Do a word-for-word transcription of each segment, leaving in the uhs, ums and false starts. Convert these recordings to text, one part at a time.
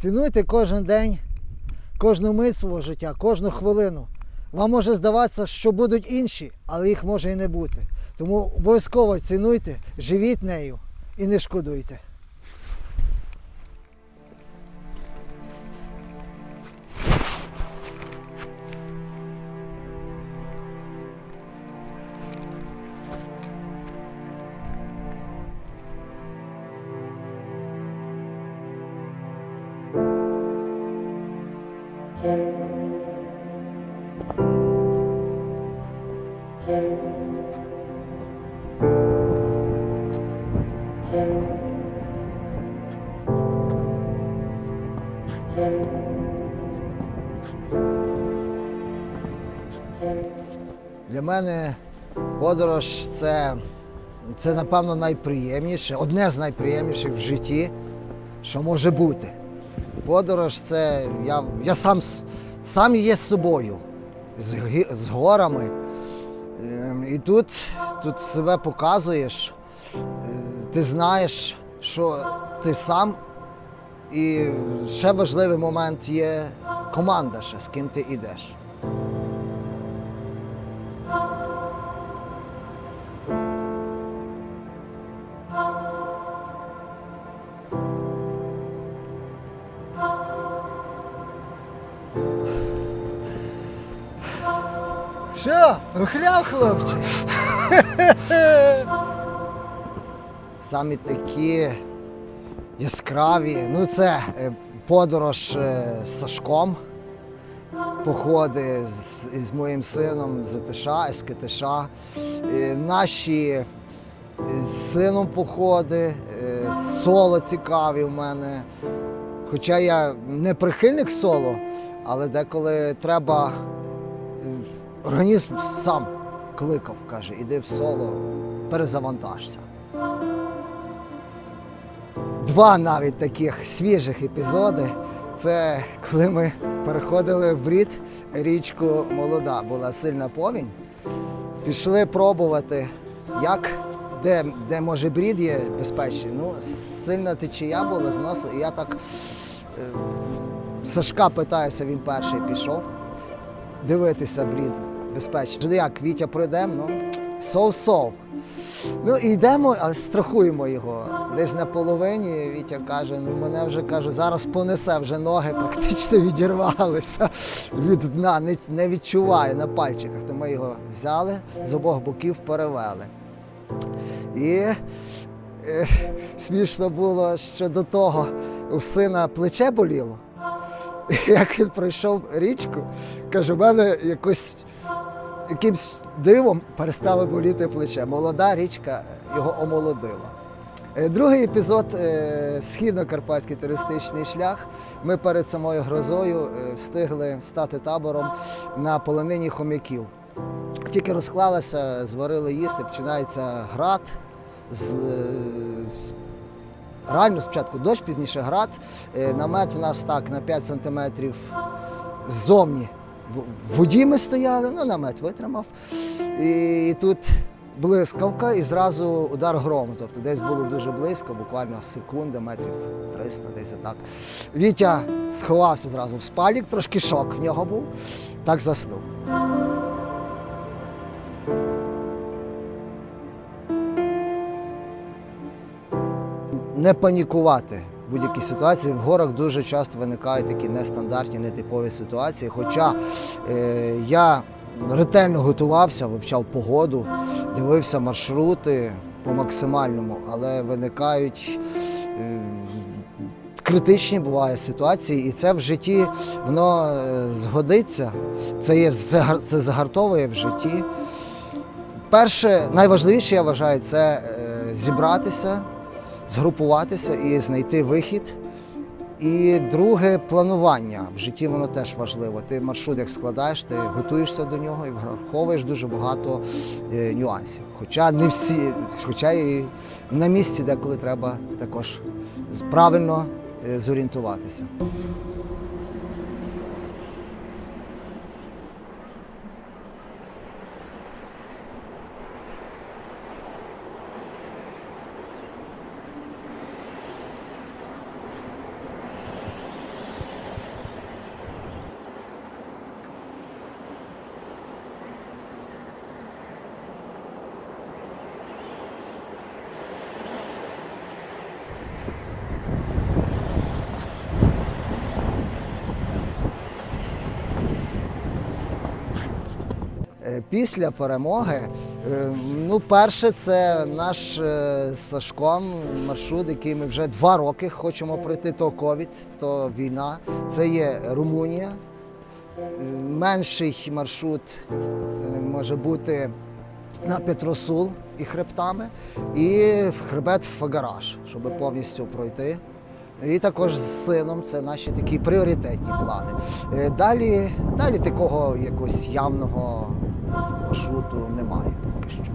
Цінуйте кожен день, кожну мить свого життя, кожну хвилину. Вам може здаватися, що будуть інші, але їх може і не бути. Тому обов'язково цінуйте, живіть нею і не шкодуйте. Для мене подорож це, це, напевно, найприємніше, одне з найприємніших в житті, що може бути. Подорож це я, я сам, сам є з собою, з, з горами. І тут, тут себе показуєш, ти знаєш, що ти сам. І ще важливий момент є команда, ще, з ким ти йдеш. Що, ухляв, хлопче? Самі такі яскраві, ну це подорож з Сашком, походи з, з моїм сином з ЗТШ, ес ке те ша, наші з сином походи, соло цікаві в мене. Хоча я не прихильник соло, але деколи треба, організм сам кликав, каже, іди в соло, перезавантажся. Два навіть таких свіжих епізоди. Це коли ми переходили в Брід, річку Молода, була сильна повінь. Пішли пробувати, як, де, де може Брід є безпечний. Ну, сильна течія була з носу, і я так е, Сашка питаюся, він перший пішов дивитися Брід безпечний. Як, Вітя, пройдемо? Ну, сов-сов. Ну і йдемо, а страхуємо його. Десь на половині Вітя каже, ну мене вже, каже, зараз понесе, вже ноги практично відірвалися від дна, не, не відчуваю на пальчиках. То ми його взяли, з обох боків перевели. І е, смішно було, що до того у сина плече боліло. І як він пройшов річку, каже, у мене якось якимсь дивом перестало боліти плече. Молода річка його омолодила. Другий епізод – східно-карпатський туристичний шлях. Ми перед самою грозою встигли стати табором на полонині хом'яків. Тільки розклалася, зварили їсти, починається град. З, реально спочатку дощ, пізніше град. Намет в нас так на п'ять сантиметрів ззовні. В воді ми стояли, ну, намет витримав. І, і тут блискавка і зразу удар грому. Тобто десь було дуже близько, буквально секунда, метрів триста, десь так. Вітя сховався зразу в спальник, трошки шок в нього був, так заснув. Не панікувати в будь-якій ситуації. В горах дуже часто виникають такі нестандартні, нетипові ситуації. Хоча е, я ретельно готувався, вивчав погоду, дивився маршрути по максимальному, але виникають е, критичні бувають ситуації, і це в житті, воно е, згодиться, це, є, це загартовує в житті. Перше, найважливіше, я вважаю, це е, зібратися, згрупуватися і знайти вихід. І друге – планування. В житті воно теж важливо. Ти маршрут як складаєш, ти готуєшся до нього і враховуєш дуже багато е, нюансів. Хоча не всі, хоча і на місці деколи треба також правильно е, зорієнтуватися. Після перемоги, е, ну, перше, це наш е, з Сашком маршрут, який ми вже два роки хочемо пройти, то ковід, то війна. Це є Румунія. Е, Менший маршрут е, може бути на Петросул і хребтами, і хребет Фагараш, щоб повністю пройти. І також з сином, це наші такі пріоритетні плани. Е, Далі, далі такого якогось явного маршруту немає поки що.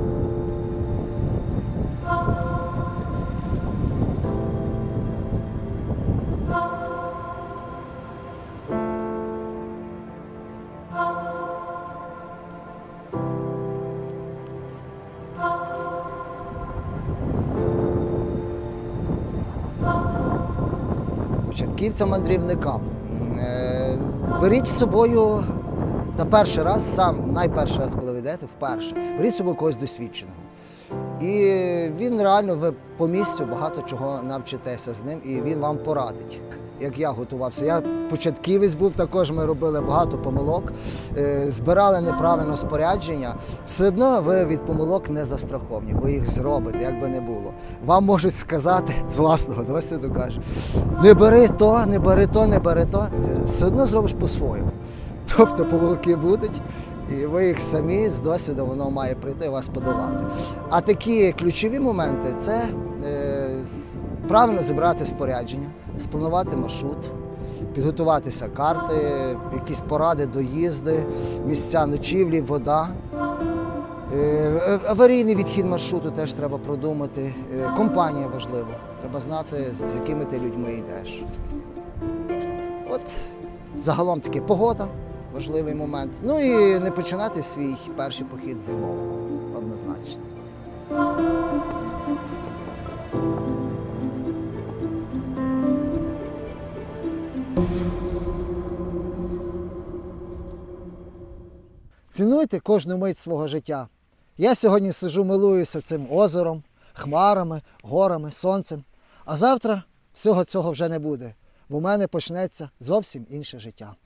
Початківцям-мандрівникам. Е, Беріть з собою на перший раз, сам найперший раз, коли ви йдете, вперше, беріть з собою когось досвідченого. І він реально, ви по місцю багато чого навчитеся з ним, і він вам порадить. Як я готувався, я початківець був, також ми робили багато помилок, е, збирали неправильне спорядження. Все одно ви від помилок не застраховані, ви їх зробите, як би не було. Вам можуть сказати, з власного досвіду кажу, не бери то, не бери то, не бери то, ти все одно зробиш по-своєму. Тобто помилки будуть, і ви їх самі з досвіду, воно має прийти вас подолати. А такі ключові моменти – це е, правильно зібрати спорядження, спланувати маршрут, підготуватися карти, якісь поради, доїзди, місця ночівлі, вода. Е, аварійний відхід маршруту теж треба продумати. Е, компанія важлива, треба знати, з якими ти людьми йдеш. От загалом таки погода. Важливий момент. Ну і не починати свій перший похід з зимового, однозначно. Цінуйте кожну мить свого життя. Я сьогодні сиджу, милуюся цим озером, хмарами, горами, сонцем. А завтра всього цього вже не буде, бо в мене почнеться зовсім інше життя.